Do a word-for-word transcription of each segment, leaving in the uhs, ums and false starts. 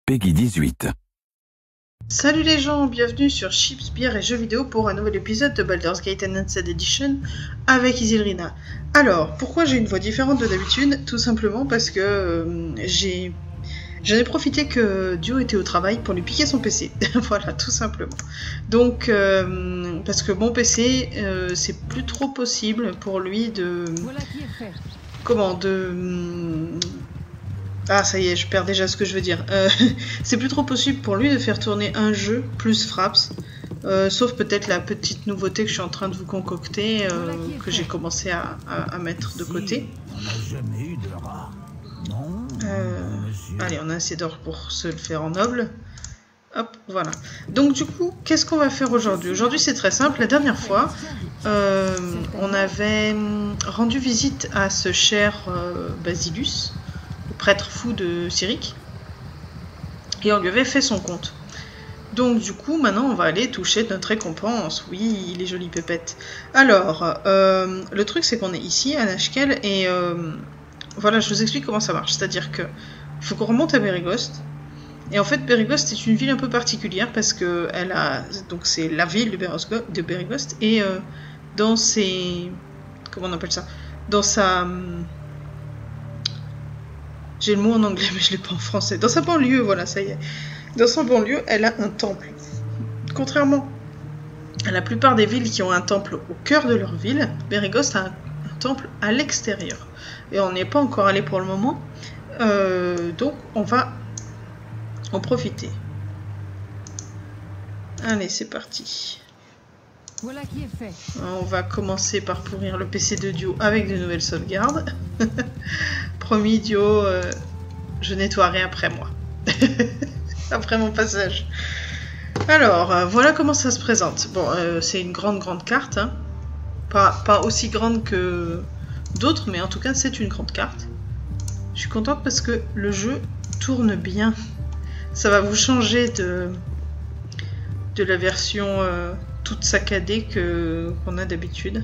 Peggy dix-huit. Salut les gens, bienvenue sur Chips, Bière et Jeux Vidéo pour un nouvel épisode de Baldur's Gate Enhanced Edition avec Isilrina. Alors, pourquoi j'ai une voix différente de d'habitude? Tout simplement parce que euh, j'ai... J'en ai profité que Dio était au travail pour lui piquer son P C. Voilà, tout simplement. Donc, euh, parce que mon P C, euh, c'est plus trop possible pour lui de... Voilà qui est fait. Comment de... Ah, ça y est, je perds déjà ce que je veux dire. Euh, c'est plus trop possible pour lui de faire tourner un jeu plus Fraps. Euh, sauf peut-être la petite nouveauté que je suis en train de vous concocter, euh, que j'ai commencé à, à, à mettre de côté. Euh, allez, on a assez d'or pour se le faire en noble. Hop, voilà. Donc du coup, qu'est-ce qu'on va faire aujourd'hui? Aujourd'hui, c'est très simple. La dernière fois, euh, on avait rendu visite à ce cher euh, Basilus, le prêtre fou de Cyric, et on lui avait fait son compte. Donc du coup, maintenant, on va aller toucher notre récompense. Oui, il est joli pépette. Alors, euh, le truc, c'est qu'on est ici, à Nashkel, et euh, voilà, je vous explique comment ça marche. C'est-à-dire que il faut qu'on remonte à Beregost. Et en fait, Beregost est une ville un peu particulière parce que elle a, donc c'est la ville de Beregost, de Beregost et euh, dans ses, comment on appelle ça, dans sa, j'ai le mot en anglais mais je l'ai pas en français. Dans sa banlieue, voilà, ça y est. Dans son banlieue, elle a un temple. Contrairement à la plupart des villes qui ont un temple au cœur de leur ville, Beregost a un, un temple à l'extérieur. Et on n'y est pas encore allé pour le moment. Euh, donc on va en profiter. Allez, c'est parti. Voilà qui est fait. On va commencer par pourrir le P C de Dio avec de nouvelles sauvegardes. Promis, Dio, euh, je nettoierai après moi. Après mon passage. Alors, euh, voilà comment ça se présente. Bon, euh, c'est une grande, grande carte. Hein. Pas, pas aussi grande que d'autres, mais en tout cas, c'est une grande carte. Je suis contente parce que le jeu tourne bien. Ça va vous changer de, de la version euh, toute saccadée que, qu'on a d'habitude.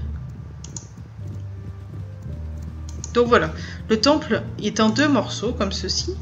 Donc voilà, le temple est en deux morceaux comme ceci.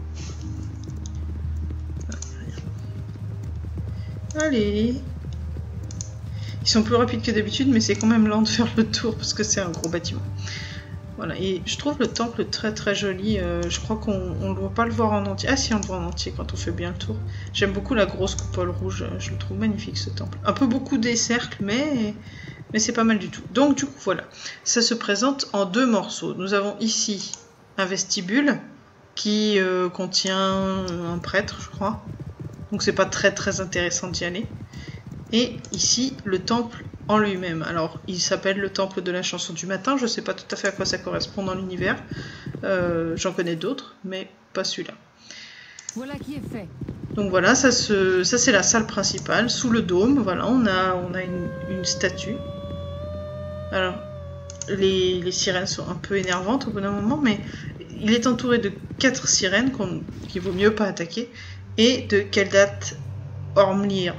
Allez. Ils sont plus rapides que d'habitude, mais c'est quand même lent de faire le tour parce que c'est un gros bâtiment. Voilà, et je trouve le temple très très joli. Euh, je crois qu'on ne doit pas le voir en entier. Ah si, on le voit en entier quand on fait bien le tour. J'aime beaucoup la grosse coupole rouge. Je le trouve magnifique ce temple. Un peu beaucoup des cercles, mais, mais c'est pas mal du tout. Donc du coup, voilà. Ça se présente en deux morceaux. Nous avons ici un vestibule qui euh, contient un prêtre, je crois. Donc c'est pas très très intéressant d'y aller. Et ici, le temple en lui-même. Alors, il s'appelle le temple de la chanson du matin. Je sais pas tout à fait à quoi ça correspond dans l'univers. Euh, J'en connais d'autres, mais pas celui-là. Voilà qui est fait. Donc voilà, ça, se... ça c'est la salle principale. Sous le dôme, voilà, on a, on a une, une statue. Alors, les, les sirènes sont un peu énervantes au bout d'un moment, mais il est entouré de quatre sirènes qu'on... qu'il vaut mieux pas attaquer. Et de Keldat Ormlyr.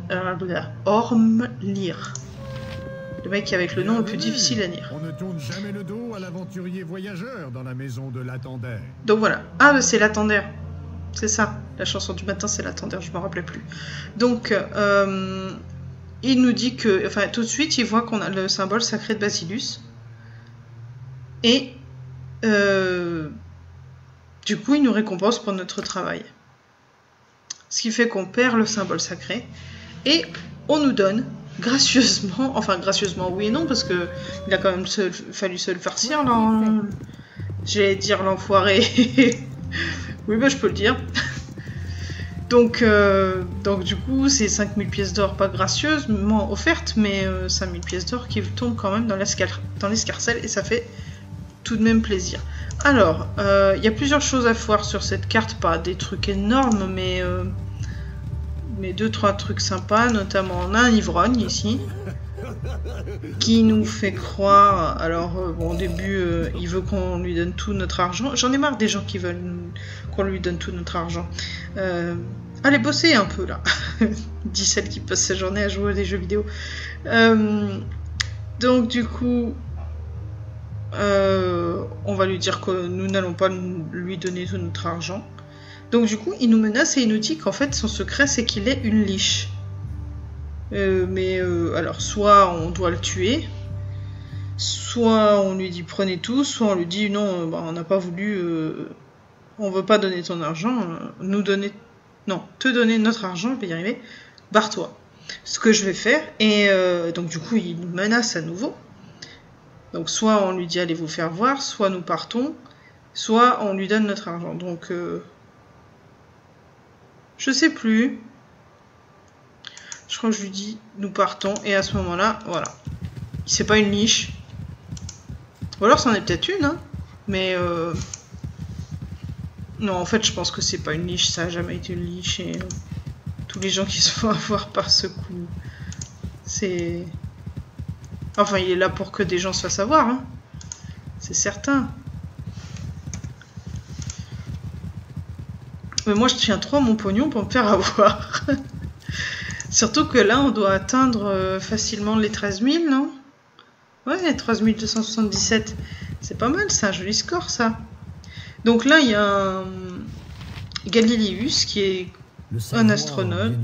Ormlyr. Le mec avec le nom le plus difficile à lire. On ne tourne jamais le dos à l'aventurier voyageur dans la maison de l'Attendère. Donc voilà. Ah, c'est l'Attendère. C'est ça. La chanson du matin, c'est l'Attendère. Je ne me rappelais plus. Donc, euh, il nous dit que... Enfin, tout de suite, il voit qu'on a le symbole sacré de Basilus. Et... Euh, du coup, il nous récompense pour notre travail. Ce qui fait qu'on perd le symbole sacré. Et on nous donne... gracieusement, enfin gracieusement oui et non, parce que il a quand même se, fallu se le farcir, là. J'allais dire l'enfoiré. Oui, bah je peux le dire. donc, euh, donc du coup, c'est cinq mille pièces d'or, pas gracieusement offertes, mais euh, cinq mille pièces d'or qui tombent quand même dans l'escarcelle, et ça fait tout de même plaisir. Alors, il euh, y a plusieurs choses à voir sur cette carte, pas des trucs énormes, mais... Euh, mais deux trois trucs sympas, notamment on a un ivrogne ici qui nous fait croire, alors euh, bon, au début euh, il veut qu'on lui donne tout notre argent, j'en ai marre des gens qui veulent qu'on lui donne tout notre argent. Euh, allez bosser un peu là, dit celle qui passe sa journée à jouer à des jeux vidéo. Euh, donc du coup euh, on va lui dire que nous n'allons pas lui donner tout notre argent. Donc du coup, il nous menace et il nous dit qu'en fait, son secret, c'est qu'il est une liche. Euh, mais euh, alors, soit on doit le tuer, soit on lui dit prenez tout, soit on lui dit non, bah, on n'a pas voulu, euh, on veut pas donner ton argent, euh, nous donner, non, te donner notre argent, je vais y arriver, barre-toi. Ce que je vais faire, et euh, donc du coup, il nous menace à nouveau. Donc soit on lui dit allez vous faire voir, soit nous partons, soit on lui donne notre argent. Donc euh, je sais plus. Je crois que je lui dis nous partons et à ce moment-là, voilà. C'est pas une niche. Ou alors c'en est peut-être une, hein. Mais euh... non, en fait je pense que c'est pas une niche, ça a jamais été une niche et euh, tous les gens qui se font avoir par ce coup, c'est... Enfin, il est là pour que des gens se fassent avoir, hein. C'est certain. Mais moi, je tiens trop à mon pognon pour me faire avoir. Surtout que là, on doit atteindre euh, facilement les treize mille, non? Ouais, treize mille deux cent soixante-dix-sept. C'est pas mal, c'est un joli score, ça. Donc là, il y a un... Galiléus, qui est un astronaute.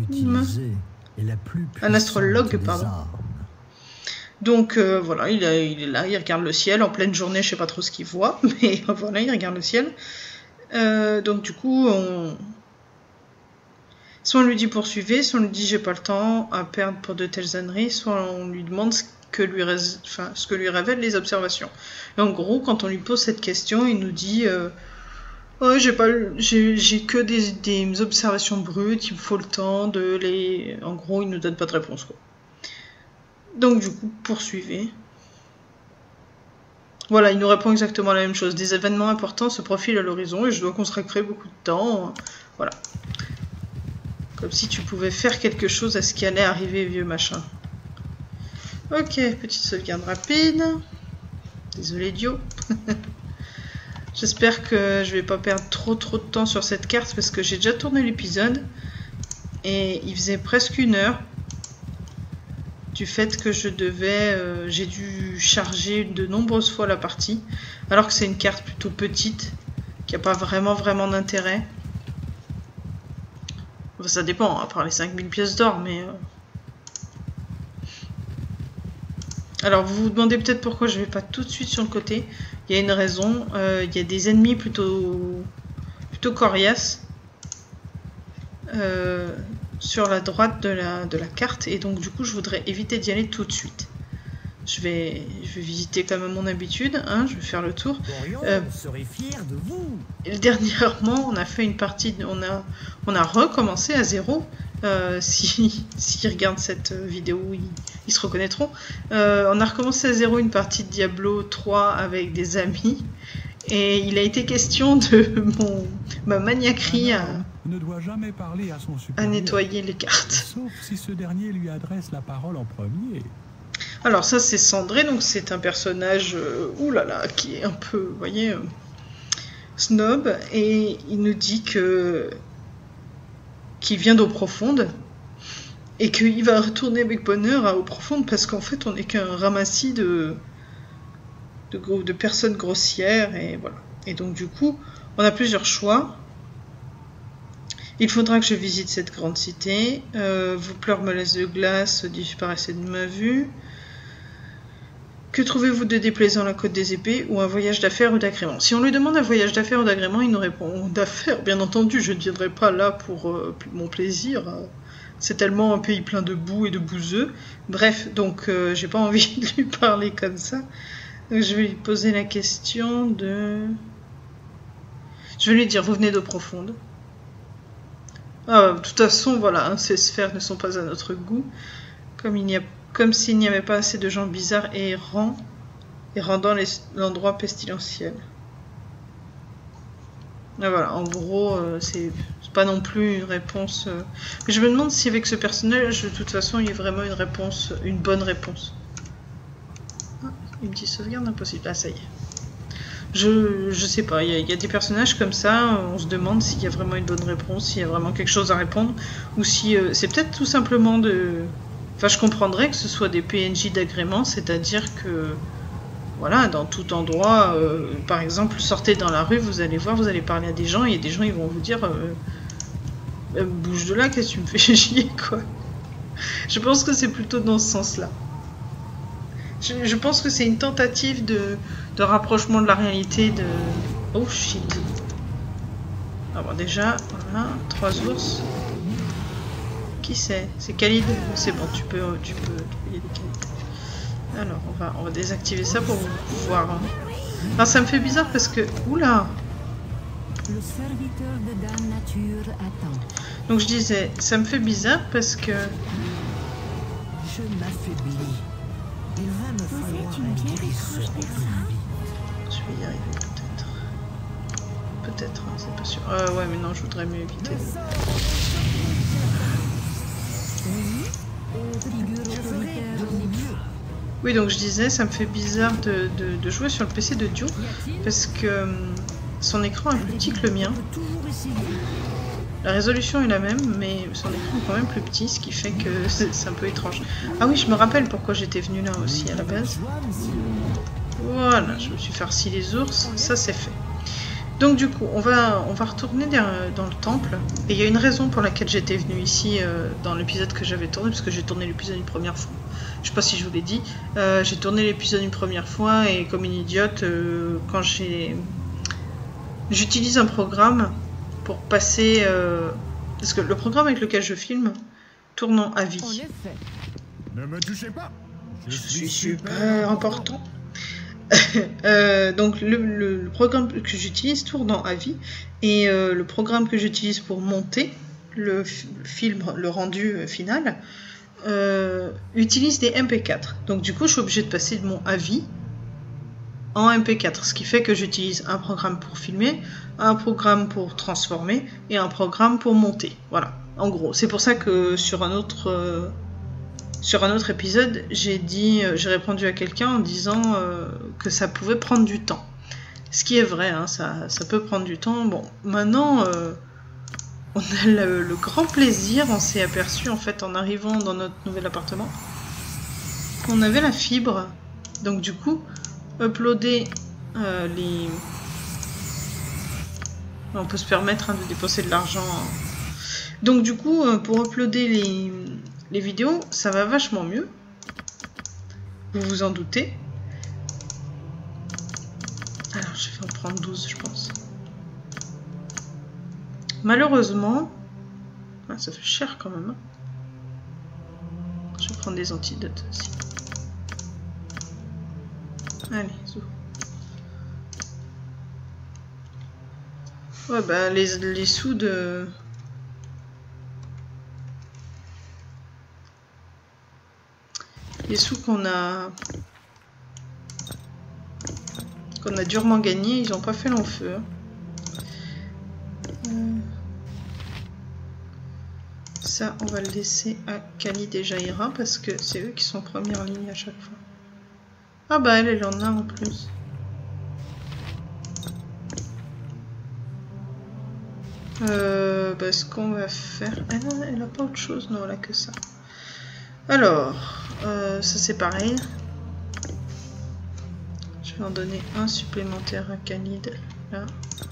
Un astrologue, pardon. Donc euh, voilà, il, a, il est là, il regarde le ciel en pleine journée, je sais pas trop ce qu'il voit, mais voilà, il regarde le ciel. Euh, donc du coup, on... soit on lui dit poursuivez, soit on lui dit j'ai pas le temps à perdre pour de telles âneries, soit on lui demande ce que lui, ré... enfin, ce que lui révèlent les observations. Et en gros, quand on lui pose cette question, il nous dit euh, oh, j'ai pas, j'ai, j'ai que des, des observations brutes, il me faut le temps de les... En gros, il nous donne pas de réponse, quoi. Donc du coup, poursuivez. Voilà, il nous répond exactement la même chose. Des événements importants se profilent à l'horizon et je dois consacrer beaucoup de temps. Voilà. Comme si tu pouvais faire quelque chose à ce qui allait arriver, vieux machin. Ok, petite sauvegarde rapide. Désolé, Dio. J'espère que je vais pas perdre trop trop de temps sur cette carte parce que j'ai déjà tourné l'épisode. Et il faisait presque une heure. Du fait que je devais, euh, j'ai dû charger de nombreuses fois la partie, alors que c'est une carte plutôt petite, qui n'a pas vraiment vraiment d'intérêt. Enfin, ça dépend, à part les cinq mille pièces d'or, mais... Euh... Alors, vous vous demandez peut-être pourquoi je ne vais pas tout de suite sur le côté. Il y a une raison, euh, il y a des ennemis plutôt, plutôt coriaces. Euh... sur la droite de la, de la carte et donc du coup je voudrais éviter d'y aller tout de suite. Je vais, je vais visiter comme à mon habitude, hein, je vais faire le tour. Euh, serait fier de vous. Et dernièrement on a fait une partie, on a, on a recommencé à zéro. Euh, si, s'ils regardent cette vidéo, ils, ils se reconnaîtront. Euh, on a recommencé à zéro une partie de Diablo trois avec des amis. Et il a été question de mon, ma maniaquerie à, ne doit jamais parler à son à supérieur, nettoyer les cartes. sauf si ce dernier lui adresse la parole en premier. Alors ça c'est Cendré, donc c'est un personnage euh, oulala, qui est un peu, vous voyez, euh, snob, et il nous dit que qu'il vient d'eau profonde et qu'il va retourner avec bonheur à eau profonde parce qu'en fait on n'est qu'un ramassis de De, gros, de personnes grossières et voilà. Et donc du coup, on a plusieurs choix. Il faudra que je visite cette grande cité. Euh, vos pleurs me laissent de glace, disparaissez de ma vue. Que trouvez-vous de déplaisant la côte des épées ou un voyage d'affaires ou d'agrément? Si on lui demande un voyage d'affaires ou d'agrément, il nous répond d'affaires. Bien entendu, je ne viendrai pas là pour euh, mon plaisir. C'est tellement un pays plein de boue et de bouseux. Bref, donc euh, j'ai pas envie de lui parler comme ça. Donc je vais lui poser la question de... Je vais lui dire, vous venez d'eau profonde. Ah, de toute façon, voilà, hein, ces sphères ne sont pas à notre goût. Comme il n'y a, comme s'il n'y avait pas assez de gens bizarres et errants, et rendant l'endroit pestilentiel. Et voilà, en gros, euh, c'est pas non plus une réponse... Euh... Mais je me demande si avec ce personnage, de toute façon, il y a vraiment une réponse, une bonne réponse. Une petite sauvegarde impossible. Ah, ça y est. Je, je sais pas, il y, y a des personnages comme ça, on se demande s'il y a vraiment une bonne réponse, s'il y a vraiment quelque chose à répondre, ou si euh, c'est peut-être tout simplement de... Enfin, je comprendrais que ce soit des P N J d'agrément, c'est-à-dire que voilà, dans tout endroit, euh, par exemple, sortez dans la rue, vous allez voir, vous allez parler à des gens, et des gens, ils vont vous dire, euh, euh, bouge de là, qu'est-ce que tu me fais chier, quoi. Je pense que c'est plutôt dans ce sens-là. Je, je pense que c'est une tentative de, de rapprochement de la réalité de... Oh, shit. Ah bon, déjà, voilà, trois ours. Qui c'est? C'est Khalid? C'est bon, tu peux, tu peux, il y a des Khalid. Alors, on va, on va désactiver ça pour voir. Hein. Alors, ça me fait bizarre parce que... Oula! Le serviteur de Dame Nature attend. Donc, je disais, ça me fait bizarre parce que... Je m'affaiblis. Il va me falloir un guérisseur plus vite. Je vais y arriver peut-être. Peut-être, hein, c'est pas sûr. Euh, ouais, mais non, je voudrais mieux éviter. Oui, donc je disais, ça me fait bizarre de, de, de jouer sur le P C de Dio parce que hum, son écran est plus petit que le mien. La résolution est la même, mais son écran est quand même plus petit, ce qui fait que c'est un peu étrange. Ah oui, je me rappelle pourquoi j'étais venue là aussi à la base. Voilà, je me suis farci les ours, ça c'est fait. Donc du coup, on va, on va retourner dans le temple. Et il y a une raison pour laquelle j'étais venue ici euh, dans l'épisode que j'avais tourné, parce que j'ai tourné l'épisode une première fois. Je sais pas si je vous l'ai dit. Euh, j'ai tourné l'épisode une première fois et comme une idiote, euh, quand j'ai... J'utilise un programme pour passer... Euh... Parce que le programme avec lequel je filme tourne en A V I. En effet. Ne me touchez pas. Je suis super important. euh, donc le, le, le programme que j'utilise tourne en A V I et euh, le programme que j'utilise pour monter le film, le rendu final, euh, utilise des M P quatre. Donc du coup je suis obligée de passer de mon A V I en M P quatre, ce qui fait que j'utilise un programme pour filmer, un programme pour transformer et un programme pour monter. Voilà, en gros. C'est pour ça que sur un autre... Euh, Sur un autre épisode, j'ai dit, j'ai répondu à quelqu'un en disant euh, que ça pouvait prendre du temps. Ce qui est vrai, hein, ça, ça peut prendre du temps. Bon, maintenant, euh, on a le, le grand plaisir, on s'est aperçu en fait en arrivant dans notre nouvel appartement, qu'on avait la fibre. Donc du coup, uploader euh, les... On peut se permettre hein, de dépenser de l'argent. Donc du coup, pour uploader les... Les vidéos, ça va vachement mieux. Vous vous en doutez. Alors, je vais en prendre douze, je pense. Malheureusement... Ah, ça fait cher quand même. Hein. Je vais prendre des antidotes aussi. Allez, zou. Ouais, bah, les, les sous de... Les sous qu'on a qu'on a durement gagnés, ils n'ont pas fait long feu. Euh... Ça, on va le laisser à Khalid et Jaira parce que c'est eux qui sont en première ligne à chaque fois. Ah bah elle, elle en a en plus. Euh, bah, ce qu'on va faire... Elle a, elle a pas autre chose, non, elle a que ça. Alors, euh, ça c'est pareil. Je vais en donner un supplémentaire à Khalid, là.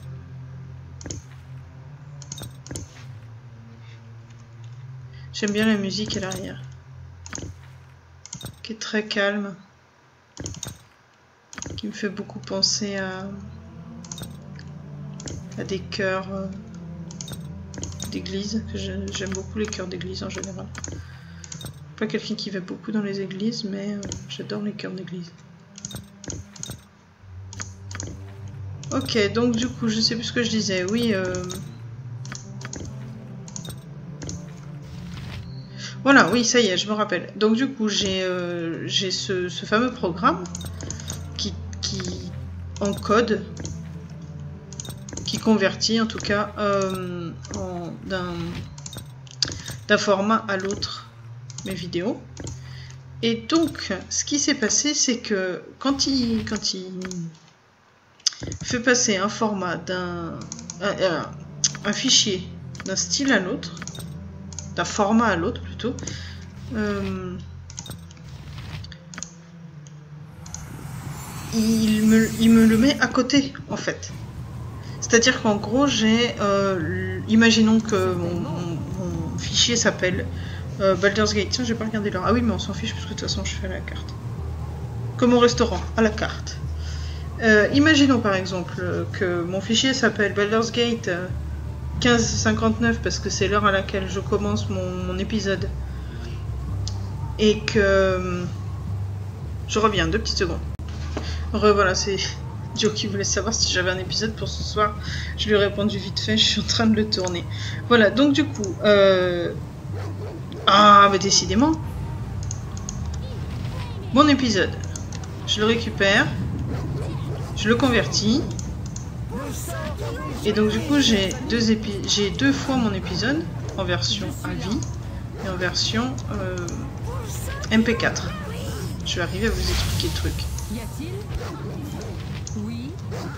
J'aime bien la musique à l'arrière, qui est très calme, qui me fait beaucoup penser à, à des chœurs euh, d'église. J'aime beaucoup les chœurs d'église en général. Pas quelqu'un qui va beaucoup dans les églises, mais euh, j'adore les chœurs d'église. Ok, donc du coup, je sais plus ce que je disais. Oui. Euh... Voilà, oui, ça y est, je me rappelle. Donc du coup, j'ai euh, j'ai ce, ce fameux programme qui, qui encode, qui convertit en tout cas euh, d'un d'un format à l'autre mes vidéos. Et donc, ce qui s'est passé, c'est que quand il, quand il fait passer un format d'un un, un, un fichier d'un style à l'autre, d'un format à l'autre plutôt, euh, il me, il me le met à côté, en fait. C'est-à-dire qu'en gros, j'ai... Euh, imaginons que mon, mon, mon fichier s'appelle euh, Baldur's Gate. Tiens, j'ai pas regardé l'heure. Ah oui, mais on s'en fiche, parce que de toute façon, je fais à la carte. Comme au restaurant, à la carte. Euh, imaginons, par exemple, que mon fichier s'appelle Baldur's Gate quinze cinquante-neuf, parce que c'est l'heure à laquelle je commence mon, mon épisode. Et que... Je reviens, deux petites secondes. Re, voilà, c'est Joe qui voulait savoir si j'avais un épisode pour ce soir. Je lui ai répondu vite fait, je suis en train de le tourner. Voilà, donc du coup... Euh... Ah, mais décidément. Mon épisode. Je le récupère. Je le convertis. Et donc du coup, j'ai deux, épi... j'ai deux fois mon épisode en version à vie et en version euh... M P quatre. Je vais arriver à vous expliquer le truc. Y a-t-il? Oui.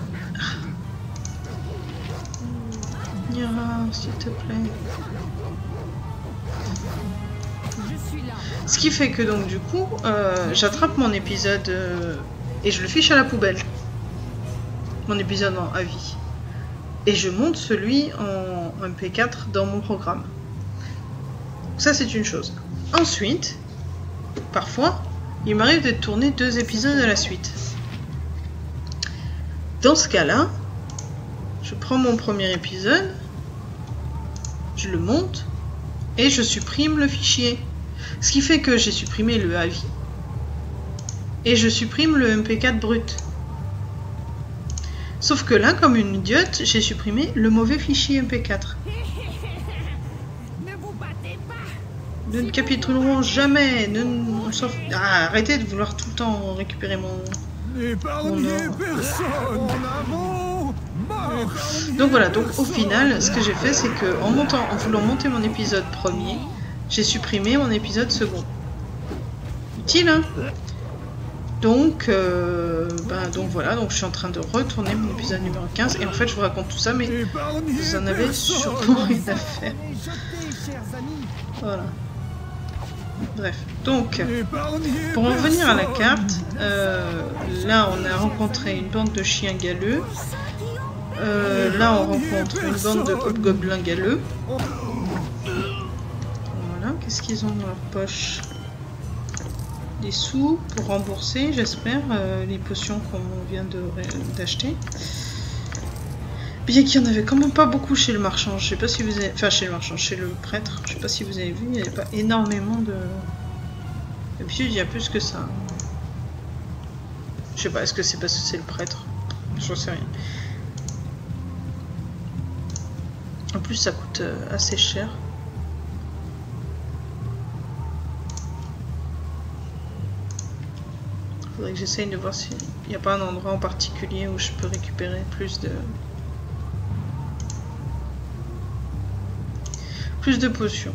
Nira, s'il te plaît. Je suis là. Ce qui fait que donc du coup, euh, j'attrape mon épisode euh, et je le fiche à la poubelle. Mon épisode en à vie. Et je monte celui en M P quatre dans mon programme. Ça, c'est une chose. Ensuite, parfois, il m'arrive de tourner deux épisodes à la suite. Dans ce cas-là, je prends mon premier épisode, je le monte et je supprime le fichier. Ce qui fait que j'ai supprimé le A V I et je supprime le M P quatre brut. Sauf que là, comme une idiote, j'ai supprimé le mauvais fichier M P quatre. Ne vous battez pas. Ne nous capitulerons jamais. Ne, on s'en... Ah, arrêtez de vouloir tout le temps récupérer mon... N'épargnez Oh non. personne. En avant. Mort. Donc voilà, donc au final, ce que j'ai fait, c'est que en montant, en voulant monter mon épisode premier, j'ai supprimé mon épisode second. Utile, hein? Donc, euh, ben, donc voilà, donc je suis en train de retourner mon épisode numéro quinze, et en fait je vous raconte tout ça, mais Épargnez vous en avez personne. sûrement rien à faire. Jetez, chers amis. Voilà. Bref, donc, Épargnez pour en revenir à la personne. carte, euh, là on a rencontré une bande de chiens galeux. Euh, là on rencontre une bande de hobgoblins galeux. Voilà, qu'est-ce qu'ils ont dans leur poche? Des sous pour rembourser, j'espère, euh, les potions qu'on vient de d'acheter. Bien qu'il y en avait quand même pas beaucoup chez le marchand, je sais pas si vous avez... Enfin, chez le marchand, chez le prêtre, je sais pas si vous avez vu, il n'y avait pas énormément de... D'habitude, il y a plus que ça. Je sais pas, est-ce que c'est parce que c'est le prêtre? J'en sais rien. En plus, ça coûte euh, assez cher. Faudrait que j'essaye de voir s'il n'y a pas un endroit en particulier où je peux récupérer plus de... Plus de potions.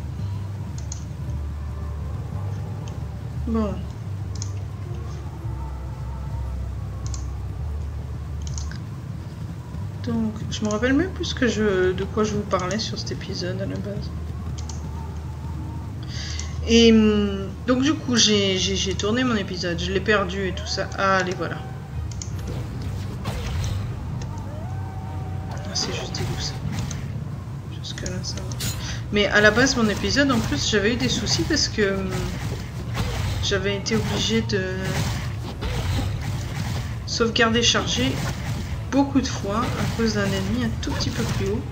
Bon. Donc, je me rappelle même plus que je, de quoi je vous parlais sur cet épisode à la base. Et donc du coup, j'ai tourné mon épisode, je l'ai perdu et tout ça. Ah, allez, voilà. Ah, c'est juste dégoût ça. Jusque là, ça va. Mais à la base, mon épisode, en plus, j'avais eu des soucis parce que hum, j'avais été obligée de sauvegarder, charger beaucoup de fois à cause d'un ennemi un tout petit peu plus haut.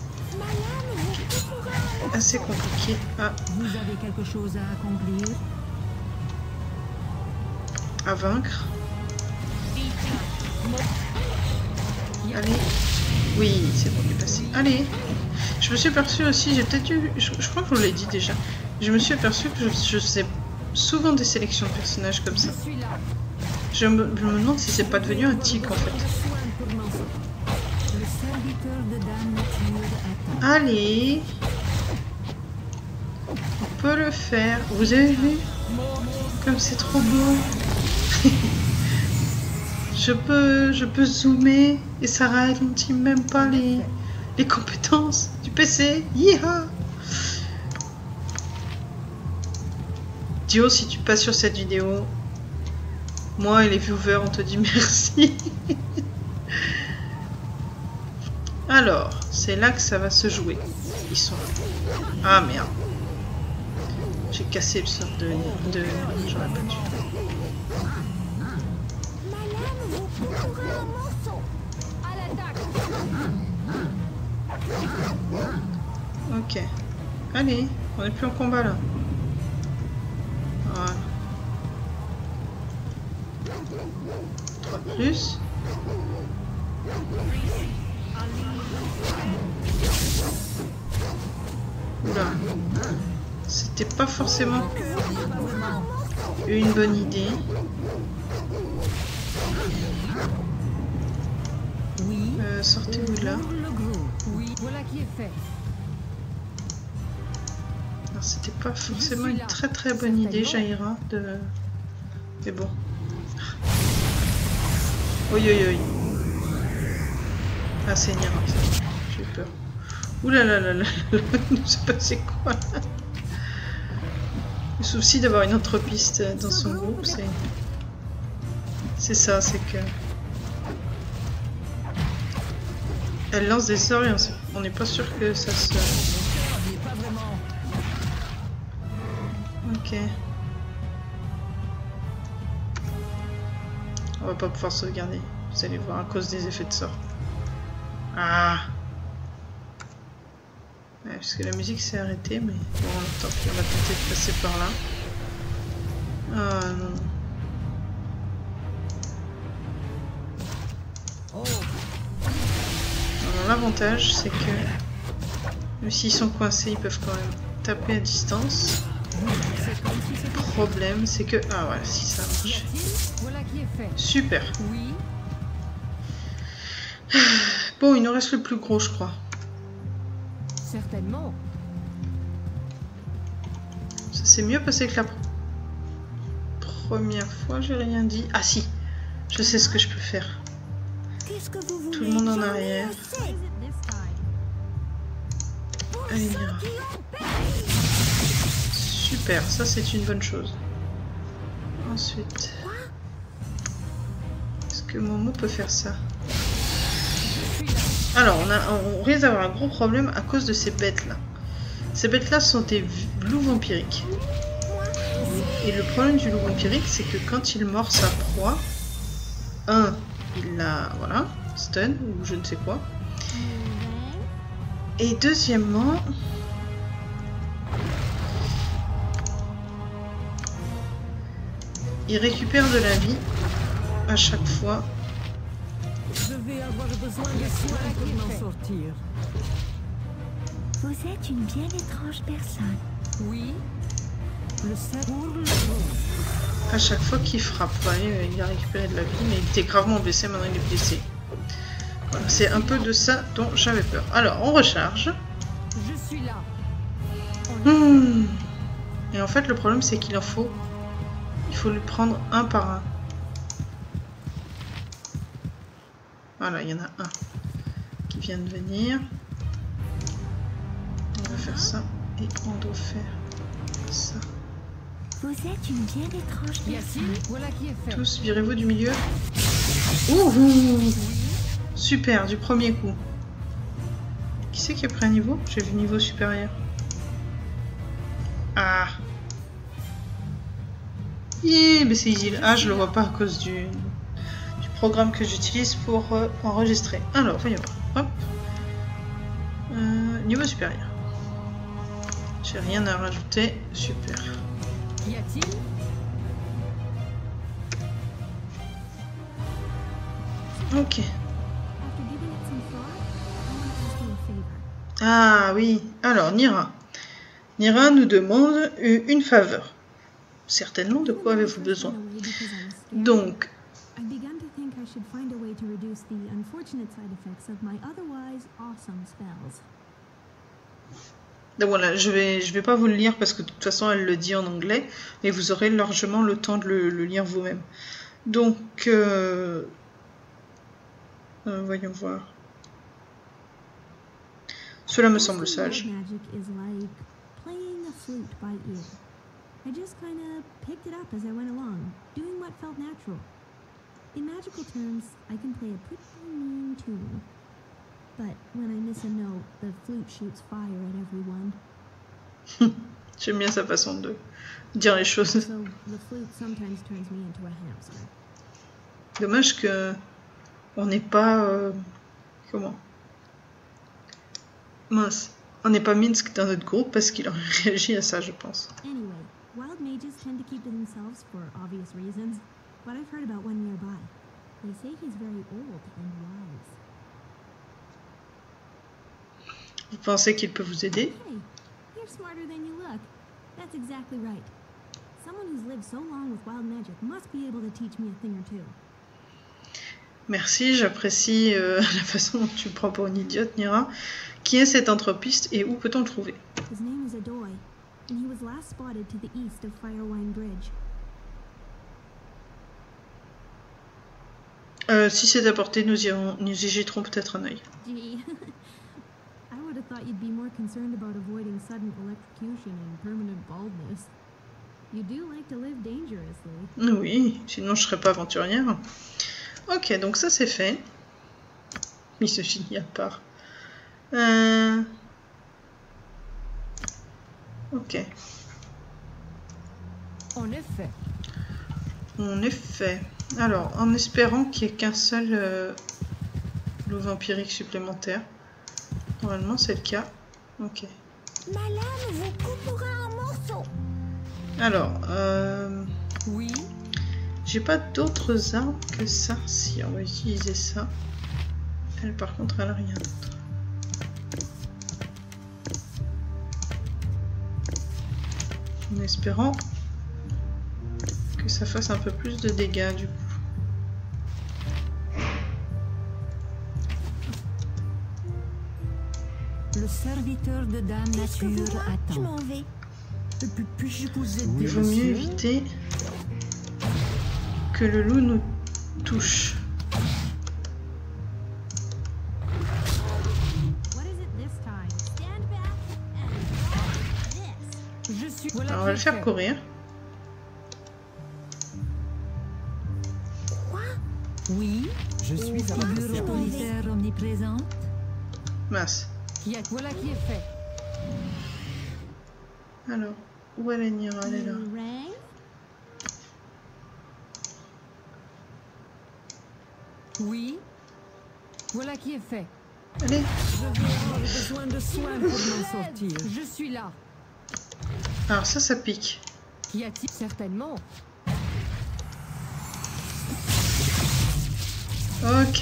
Assez compliqué à, Vous avez quelque chose à accomplir? à vaincre. Allez. Oui, c'est bon, il est passé. Allez. Je me suis aperçu aussi, j'ai peut-être dû... Je, je crois que je vous l'ai dit déjà. Je me suis aperçu que je, je faisais souvent des sélections de personnages comme ça. Je suis là. Je me, je me demande si c'est pas devenu un tic en fait. Soin pour m'en sortir. Le serviteur de Dame Nature attend. Allez. On peut le faire. Vous avez vu? Comme c'est trop beau. je peux je peux zoomer et ça ralentit même pas les, les compétences du P C. Yeeha! Dio, si tu passes sur cette vidéo, Moi et les viewers, on te dit merci. Alors, c'est là que ça va se jouer. Ils sont... Ah merde. J'ai cassé le sort de... de... J'aurais pas dû. Ok. Allez, on n'est plus en combat là. Voilà. trois plus. Oula. C'était pas forcément une bonne idée. Euh, sortez-vous de là. Oui, voilà qui est fait. C'était pas forcément une très très bonne idée, Jaira, de... Mais bon. Oi oi oi. Ah, c'est Nira, j'ai eu peur. Ouh là là là là là, il s'est passé quoi là? Le souci d'avoir une autre piste dans son groupe, c'est... C'est ça, c'est que... Elle lance des sorts et on n'est pas sûr que ça se... Ok. On va pas pouvoir sauvegarder. Vous allez voir à cause des effets de sort. Ah. Ouais, parce que la musique s'est arrêtée, mais bon, tant pis, on va tenter de passer par là. Ah non. Alors l'avantage, c'est que même s'ils sont coincés, ils peuvent quand même taper à distance. Le problème, c'est que... Ah voilà, si ça marche. Super. Bon, il nous reste le plus gros, je crois. Certainement. Ça s'est mieux passé que la première fois, j'ai rien dit. Ah si, je sais ce que je peux faire. Tout le monde en arrière. Allez, Mira. Super, ça c'est une bonne chose. Ensuite, est-ce que Momo peut faire ça? Alors, on, a, on risque d'avoir un gros problème à cause de ces bêtes-là. Ces bêtes-là sont des loups vampiriques. Et le problème du loup vampirique, c'est que quand il mord sa proie, un, il la, voilà, stun ou je ne sais quoi. Et deuxièmement, il récupère de la vie à chaque fois. Je vais avoir besoin de soins pour m'en sortir. Vous êtes une bien étrange personne. Oui. Le sabour le À chaque fois qu'il frappe, ouais, il a récupéré de la vie, mais il était gravement blessé, maintenant il est blessé. Voilà, c'est un peu de ça dont j'avais peur. Alors, on recharge. Je suis là. Hmm. Et en fait, le problème, c'est qu'il en faut... Il faut le prendre un par un. Voilà, il y en a un qui vient de venir. On va faire ça. Et on doit faire ça. Vous êtes une bien étrange personne. Voilà qui est fait. Tous, virez-vous du milieu. Ouh! Super, du premier coup. Qui c'est qui a pris un niveau? J'ai vu niveau supérieur. Ah! Yeah, mais c'est easy. Ah, je le vois pas à cause du, du programme que j'utilise pour euh, enregistrer. Alors, voyons pas. Hop. Euh, niveau supérieur. J'ai rien à rajouter. Super. Y a-t-il? Ok. Ah oui. Alors, Nira. Nira nous demande une faveur. Certainement, de quoi avez-vous besoin? Donc, donc voilà, je vais, je vais pas vous le lire parce que de toute façon elle le dit en anglais, mais vous aurez largement le temps de le, le lire vous-même. Donc, euh, euh, voyons voir. Cela me semble sage. I just kind of picked it up as I went along, doing what felt natural. In magical terms, I can play a pretty mean tune. But when I miss a note, the flute shoots fire at everyone. J'aime bien sa façon de dire les choses. So the flute sometimes turns me into a hamster. Dommage que on n'est pas euh, comment mince, on n'est pas Minsk dans notre groupe parce qu'il aurait réagi à ça, je pense. Anyway, wild mages tend to keep to themselves for obvious reasons, but I've heard about one nearby. They say he's very old and wise. Vous pensez qu'il peut vous aider? Hey, you're smarter than you look. That's exactly right. Someone who's lived so long with wild magic must be able to teach me a thing or two. Merci, j'apprécie euh, la façon dont tu me prends pour une idiote, Nira. Qui est cet anthropiste et où peut-on le trouver? His name is Adoy, and he was last spotted to the east of Firewine Bridge. Euh, si c'est à portée, nous, irons, nous y jetterons peut-être un œil. Gee, I would have thought you'd be more concerned about avoiding sudden electrocution and permanent baldness. You do like to live dangerously. Oui, sinon je serais pas aventurière. Ok, donc ça c'est fait. Il se finit à part. Euh... Ok. En effet. En effet. Alors, en espérant qu'il n'y ait qu'un seul euh, loup vampirique supplémentaire. Normalement, c'est le cas. Ok. Ma lame vous coupera en morceaux. Alors, euh... Oui. j'ai pas d'autres armes que ça. Si, on va utiliser ça. Elle, par contre, elle a rien d'autre. En espérant que ça fasse un peu plus de dégâts du coup. Le serviteur de Dame Nature Je attend. m'en vais. Et puis, puis-je vous aider, Il vaut mieux monsieur? éviter que le loup nous touche. What is it this time? Stand back and this. Je suis. Voilà Alors, on qui va est le faire fait. courir. Oui, je suis Oh, figure je m'en vais. autoritaire omniprésente. Mince. Qui a- Voilà qui est fait. Alors, où elle est Nira? Elle est là. You rang? Oui. Voilà qui est fait. Allez. Je vais avoir besoin de soins pour m'en sortir. Je suis là. Alors ça, ça pique. Qu'y a-t-il? Certainement. Ok.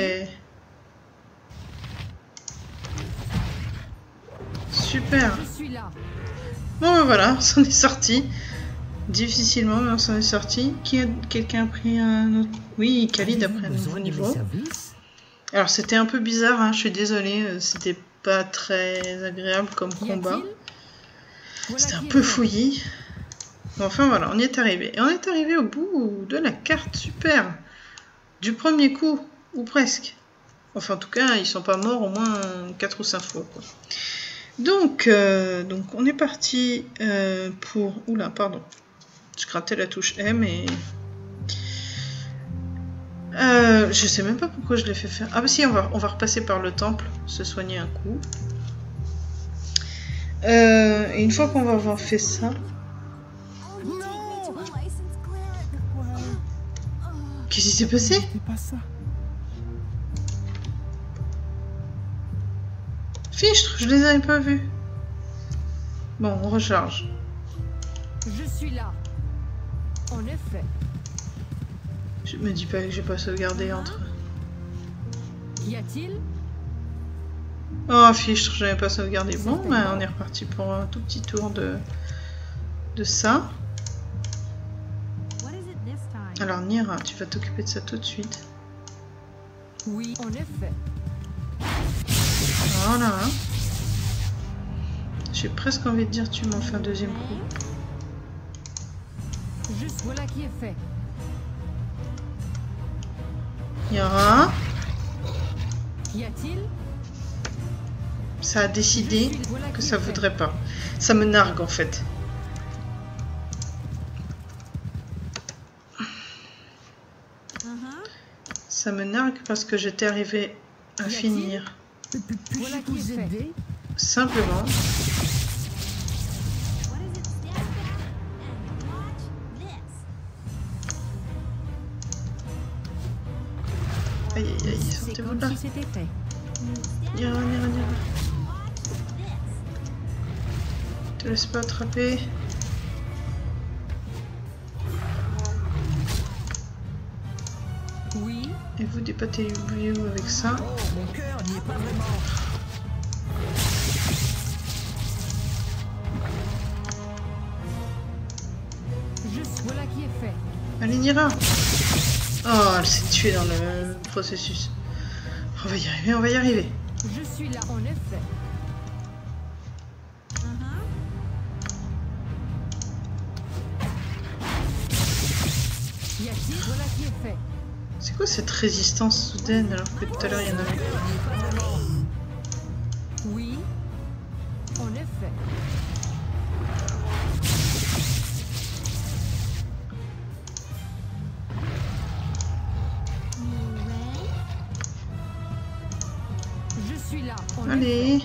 Super. Je suis là. Bon ben voilà, on s'en est sorti. Difficilement, mais on s'en est sorti. Qui a... Quelqu'un a pris un autre... Oui, Khalid a pris un nouveau niveau. Alors c'était un peu bizarre, hein, je suis désolée. euh, C'était pas très agréable comme Qu'y combat. a-t-il? Voilà C'était un qui est peu fait. fouillis. Mais enfin voilà, on y est arrivé. Et on est arrivé au bout de la carte, super. Du premier coup, ou presque. Enfin en tout cas, ils sont pas morts au moins quatre ou cinq fois, quoi. Donc, euh, donc on est parti euh, pour... Oula, pardon. Je grattais la touche M et... Euh, je sais même pas pourquoi je l'ai fait faire. Ah bah si, on va, on va repasser par le temple, se soigner un coup. Euh, et une fois qu'on va avoir fait ça... Qu'est-ce qui s'est passé? C'était pas ça. Fichtre, je les avais pas vus. Bon, on recharge. Je suis là. En effet. Je me dis pas que j'ai pas sauvegardé entre... Qu'y a-t-il? Oh, fichtre, j'avais pas sauvegardé. Bon, bah, on est reparti pour un tout petit tour de, de ça. What is it this time? Alors, Nira, tu vas t'occuper de ça tout de suite. Oui. En effet. Voilà. J'ai presque envie de dire tu m'en fais un deuxième coup. Juste. Voilà qui est fait. Nira, Qu'y a-t-il? ça a décidé que ça voudrait pas. Ça me nargue en fait. Ça me nargue parce que j'étais arrivée à finir. Voilà qui est fait. Simplement. What is it? Stand back and watch this. Aïe aïe aïe, C'est sortez-vous comme là. si c'était fait. On ira, on ira, on ira. Te laisse pas attraper. Oui. Et vous dépâtez-vous avec ça. Oh, mon cœur n'y est pas vraiment. Juste voilà qui est fait. Allez, Nira. Oh, elle s'est tuée dans le processus. On va y arriver, on va y arriver. Je suis là en effet. Uh-huh. Y a-t-il? Voilà qui est fait. C'est quoi cette résistance soudaine alors que tout à l'heure il y en avait? Oui. En effet. You ready? Je suis là en effet. Allez.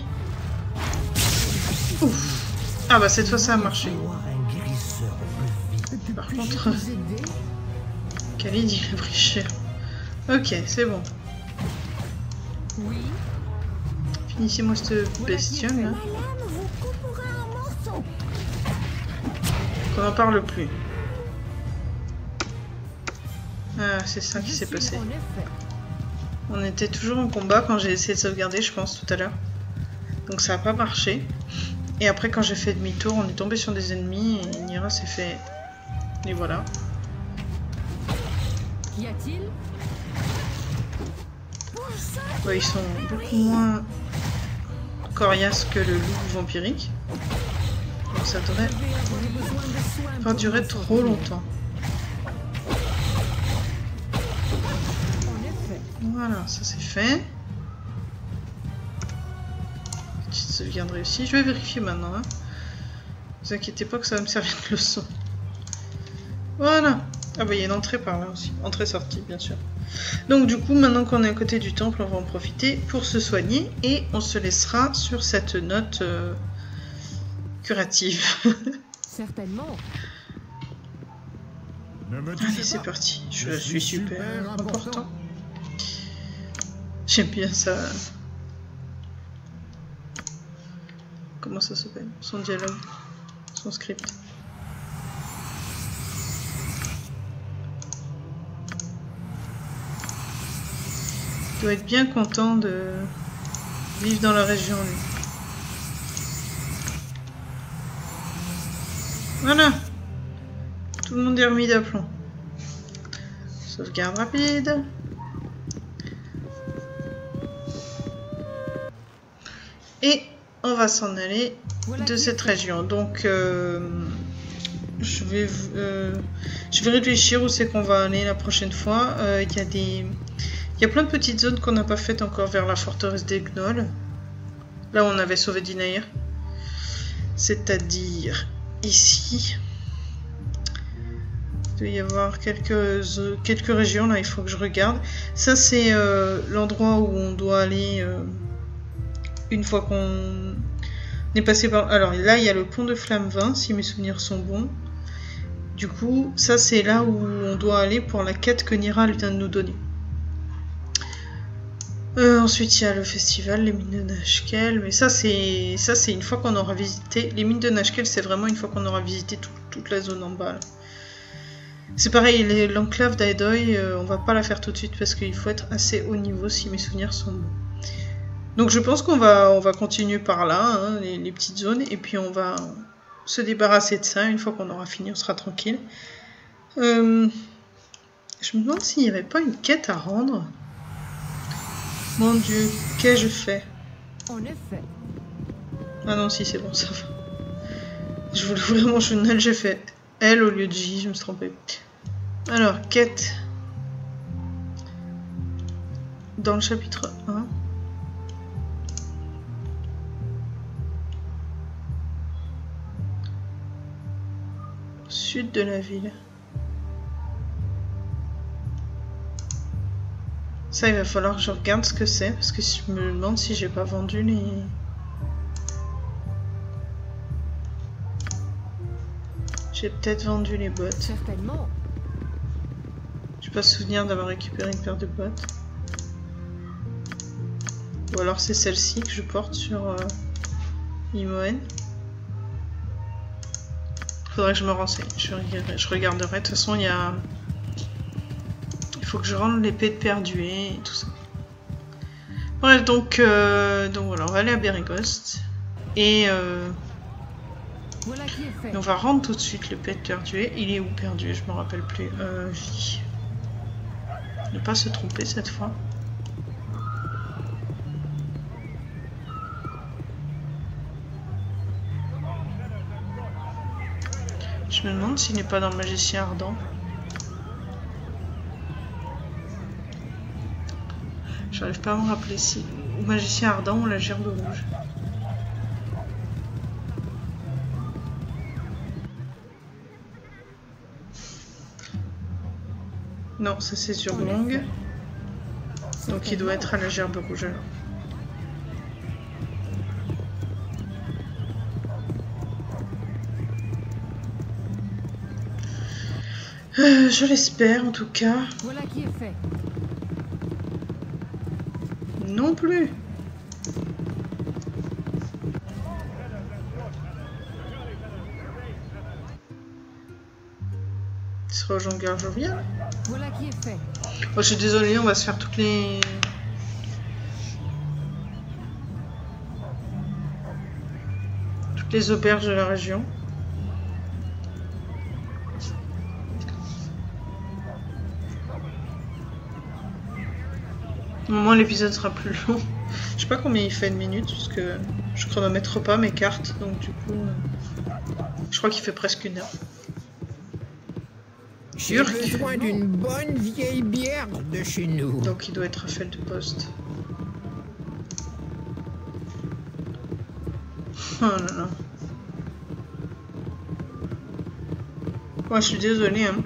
Ouf. Ah bah cette fois ça a marché. Voir un guérisseur au plus vite. Par Puis-je contre, vous aider? Khalid il a pris cher. Ok, c'est bon. Oui. Finissez-moi cette bestiole là. La lame vous coupera en morceaux. Qu'on n'en parle plus. Ah, c'est ça qui Je s'est suis passé. en effet. On était toujours en combat quand j'ai essayé de sauvegarder, je pense, tout à l'heure. Donc ça n'a pas marché. Et après, quand j'ai fait demi-tour, on est tombé sur des ennemis et Nira s'est fait... Et voilà. Y a-t-il? Ouais, ils sont beaucoup moins coriaces que le loup vampirique. Donc ça devrait J'ai besoin de soins pas pour durer m'en trop sortir. longtemps. En effet. Voilà, ça c'est fait. Petite sauvegarde réussie. Je vais vérifier maintenant. Hein. Ne vous inquiétez pas que ça va me servir de leçon. Voilà. Ah bah il y a une entrée par là aussi. Entrée-sortie, bien sûr. Donc du coup, maintenant qu'on est à côté du temple, on va en profiter pour se soigner. Et on se laissera sur cette note euh, curative. Certainement. Ne me Allez, touchez c'est pas. parti. Je Je suis suis super super important. important. J'aime bien ça. Comment ça s'appelle? Son dialogue. Son script. Il doit être bien content de vivre dans la région, lui. Voilà. Tout le monde est remis d'aplomb. Sauvegarde rapide. Et on va s'en aller Voilà de qui cette est fait. région. Donc, euh, je vais, euh, je vais réfléchir où c'est qu'on va aller la prochaine fois. Euh, Il y a des, il y a plein de petites zones qu'on n'a pas faites encore vers la forteresse des Gnolls. Là où on avait sauvé Dinaïr. C'est-à-dire ici. Il doit y avoir quelques, quelques régions là, il faut que je regarde. Ça, c'est euh, l'endroit où on doit aller euh, une fois qu'on est passé par. Alors là, il y a le pont de Flamme-Vin, si mes souvenirs sont bons. Du coup, ça, c'est là où on doit aller pour la quête que Nira vient de nous donner. Euh, ensuite, il y a le festival, les mines de Nashkel, mais ça, c'est ça, c'est une fois qu'on aura visité. Les mines de Nashkel, c'est vraiment une fois qu'on aura visité tout, toute la zone en bas. Là. C'est pareil, l'enclave d'Aidoy, euh, on va pas la faire tout de suite parce qu'il faut être assez haut niveau si mes souvenirs sont bons. Donc je pense qu'on va, on va continuer par là, hein, les, les petites zones, et puis on va se débarrasser de ça. Une fois qu'on aura fini, on sera tranquille. Euh, je me demande s'il n'y avait pas une quête à rendre. Mon Dieu, qu'ai-je fait? En effet. Ah non, si, c'est bon, ça va. Je voulais ouvrir mon journal, j'ai fait L au lieu de J, je me suis trompée. Alors, quête. Dans le chapitre un. Sud de la ville. Ça, il va falloir que je regarde ce que c'est, parce que je me demande si j'ai pas vendu les... J'ai peut-être vendu les bottes. Certainement. Je n'ai pas souvenir d'avoir récupéré une paire de bottes. Ou alors c'est celle-ci que je porte sur euh, Imoen. Faudrait que je me renseigne. Je regarderai. Je regarderai. De toute façon, il y a... Il faut que je rende l'épée de Perdué et tout ça. Bref, donc, euh, donc voilà, on va aller à Beregost. Et... Euh, Voilà qui est fait. on va rendre tout de suite l'épée de Perdué. Il est où Perdué? Je me rappelle plus. Euh, Vie. Ne pas se tromper cette fois. Je me demande s'il n'est pas dans le Magicien Ardent. J'arrive pas à me rappeler si... Ou Magicien Ardent ou la Gerbe Rouge. Non, ça c'est sur Long. Donc il doit être à la Gerbe Rouge alors. Euh, je l'espère en tout cas. Voilà qui est fait. Non plus. Ce sera au jongleur jovial. Voilà qui est fait. Oh, je suis désolée, on va se faire toutes les... Toutes les auberges de la région. Au moment l'épisode sera plus long. Je sais pas combien il fait de minutes, puisque je chronomètre pas mes cartes, donc du coup... Je crois qu'il fait presque une heure. J'ai besoin d'une bonne vieille bière de chez nous. Donc il doit être fait de poste. Oh là là. Ouais, je suis désolée. Hein.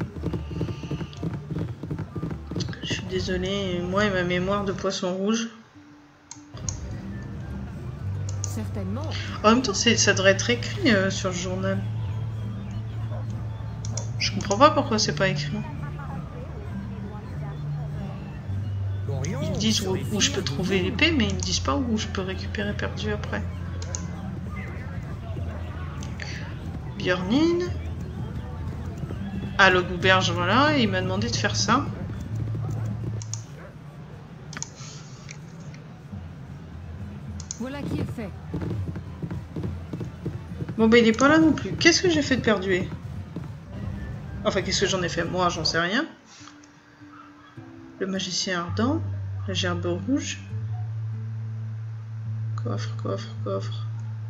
Je suis désolée. Moi et ma mémoire de poisson rouge. Certainement. En même temps, ça devrait être écrit euh, sur le journal. Je comprends pas pourquoi c'est pas écrit. Ils me disent où, où je peux trouver l'épée, mais ils me disent pas où je peux récupérer Perdu après. Björnin. Ah, le Gouberge, voilà, et il m'a demandé de faire ça. Voilà qui est fait. Bon, bah il est pas là non plus. Qu'est-ce que j'ai fait de Perdué? Enfin, qu'est-ce que j'en ai fait? Moi, j'en sais rien. Le Magicien Ardent. La Gerbe Rouge. Coffre, coffre, coffre.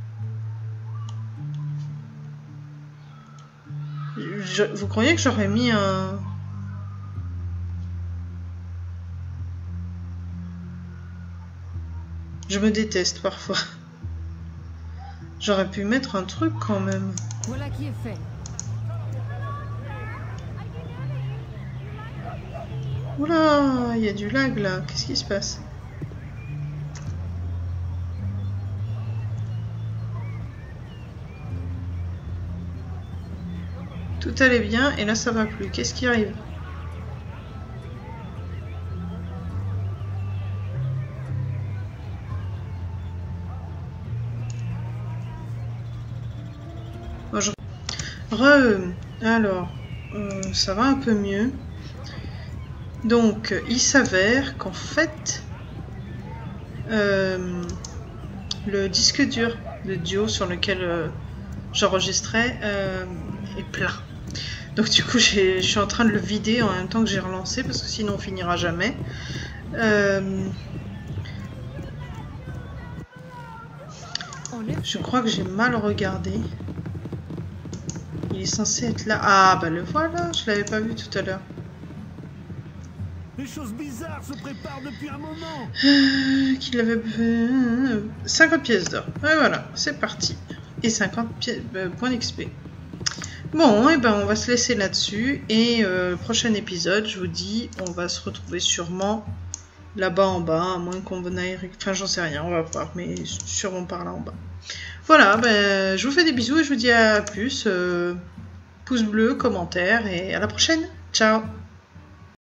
Je, vous croyez que j'aurais mis un... Je me déteste parfois. J'aurais pu mettre un truc quand même. Voilà qui est fait. Oula, il y a du lag là. Qu'est-ce qui se passe? Tout allait bien et là ça va plus. Qu'est-ce qui arrive? Bonjour. Re. Alors, euh, ça va un peu mieux. Donc, il s'avère qu'en fait, euh, le disque dur de Dio sur lequel euh, j'enregistrais euh, est plein. Donc du coup, je suis en train de le vider en même temps que j'ai relancé, parce que sinon on finira jamais. Euh, je crois que j'ai mal regardé. Il est censé être là. Ah, bah le voilà, je l'avais pas vu tout à l'heure. Les choses bizarres se préparent depuis un moment. Euh, qu'il avait euh, cinquante pièces d'or. Et voilà, c'est parti. Et cinquante pièces, euh, points d'X P. Bon, et ben on va se laisser là-dessus. Et euh, prochain épisode, je vous dis, on va se retrouver sûrement là-bas en bas, à moins qu'on aille... Enfin, j'en sais rien, on va voir, mais sûrement par là en bas. Voilà, ben, je vous fais des bisous et je vous dis à plus. Euh, pouce bleu, commentaire et à la prochaine. Ciao!